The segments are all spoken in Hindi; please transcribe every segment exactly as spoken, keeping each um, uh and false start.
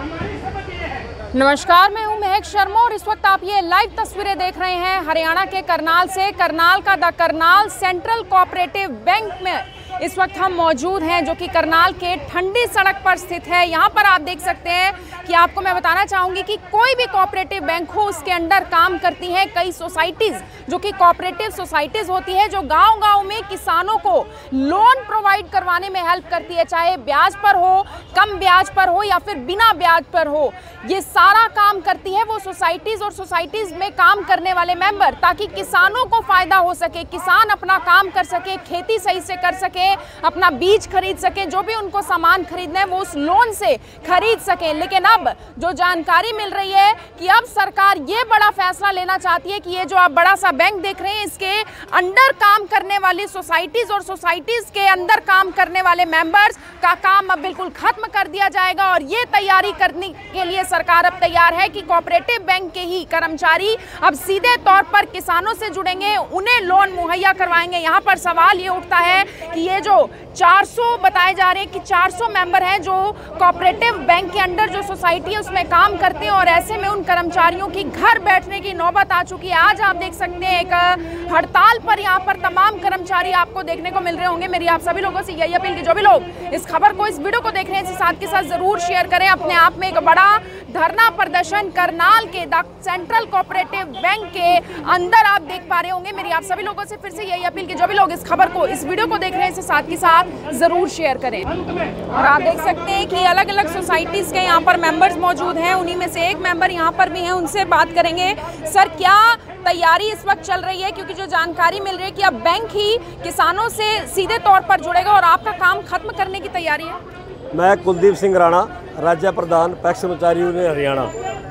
नमस्कार, मैं हूं महक शर्मा और इस वक्त आप ये लाइव तस्वीरें देख रहे हैं हरियाणा के करनाल से। करनाल का the Karnal central cooperative bank में इस वक्त हम मौजूद हैं, जो कि करनाल के ठंडी सड़क पर स्थित है। यहाँ पर आप देख सकते हैं कि आपको मैं बताना चाहूँगी कि कोई भी कोऑपरेटिव बैंक हो, उसके अंडर काम करती हैं कई सोसाइटीज़, जो कि कोऑपरेटिव सोसाइटीज़ होती है, जो गांव-गांव में किसानों को लोन प्रोवाइड करवाने में हेल्प करती है, चाहे ब्याज पर हो, कम ब्याज पर हो या फिर बिना ब्याज पर हो। ये सारा काम करती है वो सोसाइटीज़ और सोसाइटीज़ में काम करने वाले मेंबर, ताकि किसानों को फ़ायदा हो सके, किसान अपना काम कर सके, खेती सही से कर सके, अपना बीज खरीद सके, जो भी उनको सामान खरीदना है वो उस लोन से खरीद सके। लेकिन अब जो जानकारी मिल रही है कि अब सरकार ये बड़ा फैसला लेना चाहती है कि ये जो आप बड़ा सा बैंक देख रहे हैं, इसके अंडर काम करने वाली सोसाइटीज और सोसाइटीज के अंदर काम करने वाले मेंबर्स का काम अब बिल्कुल खत्म कर दिया जाएगा। और ये तैयारी करने के लिए सरकार अब तैयार है कि कोऑपरेटिव बैंक के ही कर्मचारी अब सीधे तौर पर किसानों से जुड़ेंगे, उन्हें लोन मुहैया करवाएंगे। यहाँ पर सवाल ये उठता है कि ये जो चार सौ बताए जा रहे हैं कि चार सौ मेंबर हैं जो कोऑपरेटिव बैंक के अंडर जो सोसाइटी है उसमें काम करते हैं, और ऐसे में उन कर्मचारियों की घर बैठने की नौबत आ चुकी है। आज आप देख सकते हैं एक हड़ताल पर यहाँ पर तमाम कर्मचारी आपको देखने को मिल रहे होंगे। मेरी आप सभी लोगों से यही अपील कि जो भी लोग इस खबर को, इस वीडियो को देख रहे हैं, इसे साथ के साथ जरूर शेयर करें। अपने आप में एक बड़ा धरना प्रदर्शन करनाल के द सेंट्रल कोऑपरेटिव बैंक के अंदर आप देख पा रहे होंगे। मेरी आप सभी लोगों से फिर से यही अपील कि जो भी लोग इस खबर को, इस वीडियो को देख रहे हैं, इसे साथ के साथ जरूर शेयर करें। और आप देख सकते हैं कि अलग अलग सोसाइटीज के यहाँ पर मेंबर्स मौजूद हैं, उन्हीं में से एक मेंबर यहाँ पर भी हैं, उनसे बात करेंगे। सर, क्या तैयारी इस वक्त चल रही है, क्योंकि जो जानकारी मिल रही है कि अब बैंक ही किसानों से सीधे तौर पर जुड़ेगा और आपका काम खत्म करने की तैयारी है? मैं कुलदीप सिंह राणा, राज्य प्रधान पैक्स कर्मचारी यूनियन हरियाणा।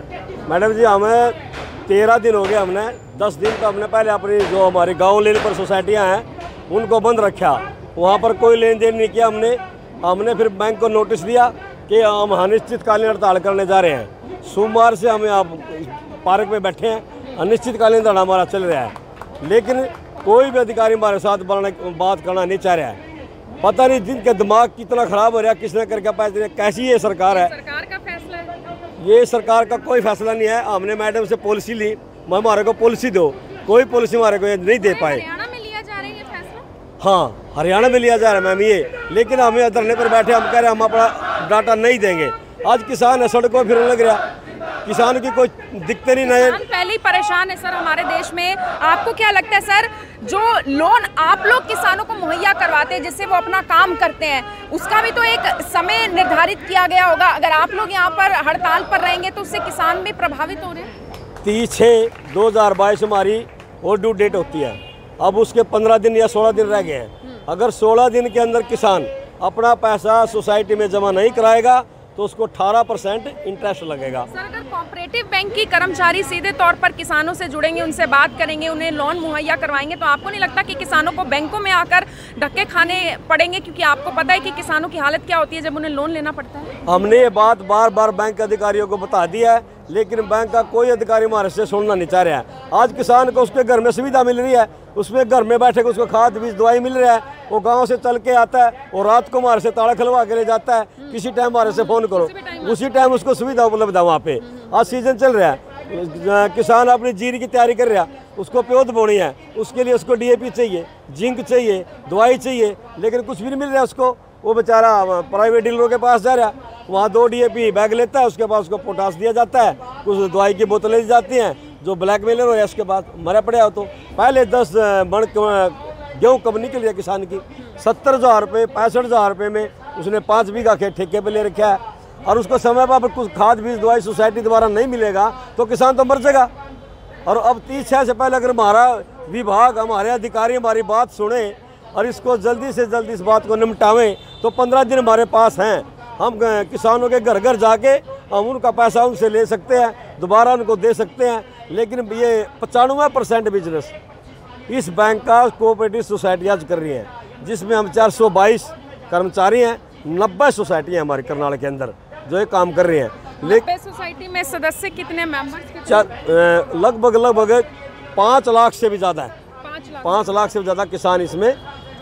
मैडम जी, हमें तेरह दिन हो गए, हमने दस दिन तो हमने पहले अपनी जो हमारी गांव लेवल पर सोसाइटियां हैं उनको बंद रखा, वहाँ पर कोई लेन देन नहीं किया हमने। हमने फिर बैंक को नोटिस दिया कि हम अनिश्चितकालीन हड़ताल करने जा रहे हैं। सोमवार से हम यहाँ पार्क में बैठे हैं, अनिश्चितकालीन धरना हमारा चल रहा है, लेकिन कोई भी अधिकारी हमारे साथ बात करना नहीं चाह रहा है। पता नहीं जिनके दिमाग कितना खराब हो रहा है, किसने करके पैसे, कैसी ये सरकार है। सरकार का फैसला है? ये सरकार का कोई फैसला नहीं है। हमने मैडम से पॉलिसी ली, हमारे को पॉलिसी दो, कोई पॉलिसी हमारे को नहीं दे पाए। हरियाणा में लिया जा रहा है ये फैसला? हाँ, हरियाणा में लिया जा रहा है मैम ये, लेकिन हमें धरने पर बैठे हम कह रहे हैं हम अपना डाटा नहीं देंगे। आज किसान है सड़कों फिर लग रहा, किसान की कोई दिक्कत नहीं है। पहले ही परेशान है सर हमारे देश में। आपको क्या लगता है सर, जो लोन आप लोग किसानों को मुहैया करवाते हैं जिससे वो अपना काम करते हैं, उसका भी तो एक समय निर्धारित किया गया होगा। अगर आप लोग यहाँ पर हड़ताल पर रहेंगे तो उससे किसान भी प्रभावित हो रहे हैं। तीस छः दो हज़ार बाईस हमारी और ड्यू डेट होती है, अब उसके पंद्रह दिन या सोलह दिन रह गए हैं। अगर सोलह दिन के अंदर किसान अपना पैसा सोसाइटी में जमा नहीं कराएगा तो उसको अठारह परसेंट इंटरेस्ट लगेगा। सर, अगर कोऑपरेटिव बैंक की कर्मचारी सीधे तौर पर किसानों से जुड़ेंगे, उनसे बात करेंगे, उन्हें लोन मुहैया करवाएंगे, तो आपको नहीं लगता कि किसानों को बैंकों में आकर धक्के खाने पड़ेंगे? क्योंकि आपको पता है कि किसानों की हालत क्या होती है जब उन्हें लोन लेना पड़ता है। हमने ये बात बार बार बैंक अधिकारियों को बता दिया है, लेकिन बैंक का कोई अधिकारी हमारे से सुनना नहीं चाह रहा है। आज किसान को उसके घर में सुविधा मिल रही है, उसमें घर में बैठे उसको खाद बीज दवाई मिल रहा है, वो गांव से चल के आता है और रात को हमारे से ताला खुलवा के ले जाता है। किसी टाइम हमारे से फ़ोन करो, उसी टाइम उसको सुविधा उपलब्ध है वहाँ पे। आज सीजन चल रहा है, किसान अपनी जीरी की तैयारी कर रहा है, उसको प्योद बोनी है, उसके लिए उसको डी ए पी चाहिए, जिंक चाहिए, दवाई चाहिए, लेकिन कुछ भी नहीं मिल रहा है उसको। वो बेचारा प्राइवेट डीलरों के पास जा रहा है, वहाँ दो डी ए पी बैग लेता है, उसके बाद उसको पोटास दिया जाता है, कुछ दवाई की बोतलें दी जाती हैं, जो ब्लैक मेलर हो या उसके बाद मरा पड़े हो। तो पहले दस मण गेहूँ कब निकल गया किसान की, सत्तर हज़ार रुपये पैंसठ हज़ार रुपये में उसने पाँच बीघा खेत ठेके पे ले रखा है, और उसको समय पर कुछ खाद बीज दवाई सोसाइटी द्वारा नहीं मिलेगा तो किसान तो मर जाएगा। और अब तीस छः से पहले अगर हमारा विभाग, हमारे अधिकारी हमारी बात सुने और इसको जल्दी से जल्दी इस बात को निपटावें तो पंद्रह दिन हमारे पास हैं। हम किसानों के घर घर जाके हम उनका पैसा उनसे ले सकते हैं, दोबारा उनको दे सकते हैं। लेकिन ये पचानवे परसेंट बिजनेस इस बैंक का कोऑपरेटिव सोसाइटियाँ कर रही हैं, जिसमें हम चार सौ बाईस कर्मचारी हैं, नब्बे सोसाइटियाँ हमारी करनाल के अंदर जो ये काम कर रही हैं। लेकिन सोसाइटी में सदस्य कितने मेंबर्स? लगभग लगभग पाँच लाख से भी ज़्यादा है, पाँच लाख से भी ज़्यादा किसान इसमें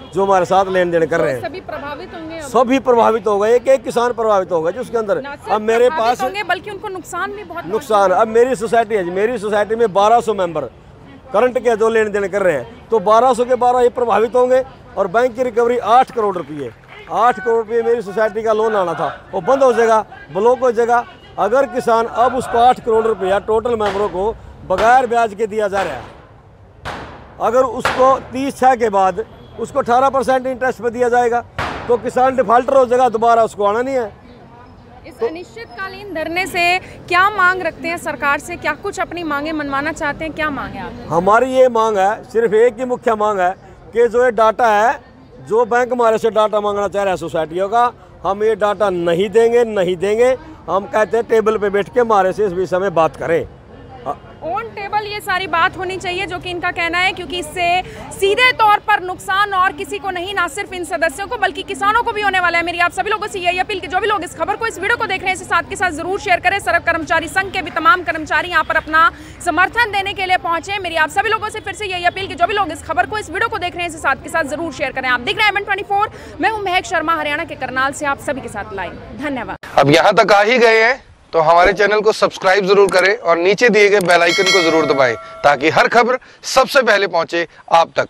जो हमारे साथ लेन देन कर रहे हैं। सभी प्रभावित होंगे अब। सभी प्रभावित हो गए, एक एक किसान प्रभावित होगा जिसके अंदर अब मेरे पास होंगे, बल्कि उनको नुकसान भी बहुत नुकसान। अब मेरी सोसाइटी है, मेरी सोसाइटी में बारह सौ मेंबर करंट के जो लेन देन कर रहे हैं, तो बारह सौ के बारह ही प्रभावित होंगे। और बैंक की रिकवरी आठ करोड़ रुपये आठ करोड़ रुपये मेरी सोसाइटी का लोन आना था, वो बंद हो जाएगा, ब्लॉक हो जाएगा। अगर किसान अब उसको आठ करोड़ रुपया टोटल मेंबरों को बगैर ब्याज के दिया जा रहा है, अगर उसको तीस छः के बाद उसको अठारह परसेंट इंटरेस्ट पे दिया जाएगा, तो किसान डिफाल्टर हो जाएगा, दोबारा उसको आना नहीं है। इस अनिश्चितकालीन धरने से क्या मांग रखते हैं सरकार से? क्या कुछ अपनी मांगे मनवाना चाहते हैं? क्या मांग है आप? हमारी ये मांग है, सिर्फ एक ही मुख्य मांग है कि जो ये डाटा है, जो बैंक हमारे से डाटा मांगना चाह रहा है सोसाइटियों का, हम ये डाटा नहीं देंगे नहीं देंगे हम कहते हैं टेबल पे बैठ के हमारे से इस विषय में बात करें। ऑन टेबल ये सारी बात होनी चाहिए, जो कि इनका कहना है, क्योंकि इससे सीधे तौर पर नुकसान और किसी को नहीं, ना सिर्फ इन सदस्यों को बल्कि किसानों को भी होने वाला है। मेरी आप सभी लोगों से यही अपील कि जो भी लोग इस खबर को, इस वीडियो को देख रहे हैं, इसे साथ के साथ जरूर शेयर करें। सड़क कर्मचारी संघ के भी तमाम कर्मचारी यहाँ पर अपना समर्थन देने के लिए पहुंचे। मेरी आप सभी लोगों से फिर से यही अपील कि जो भी लोग इस खबर को, इस वीडियो को देख रहे हैं, इसे साथ के साथ जरूर शेयर करें। आप देख रहे हैं एम एन ट्वेंटी फोर, मैं हूँ महक शर्मा, हरियाणा के करनाल से आप सभी के साथ लाइव। धन्यवाद। अब यहाँ तक आ ही गए हैं तो हमारे चैनल को सब्सक्राइब जरूर करें और नीचे दिए गए बेल आइकन को जरूर दबाएं, ताकि हर खबर सबसे पहले पहुंचे आप तक।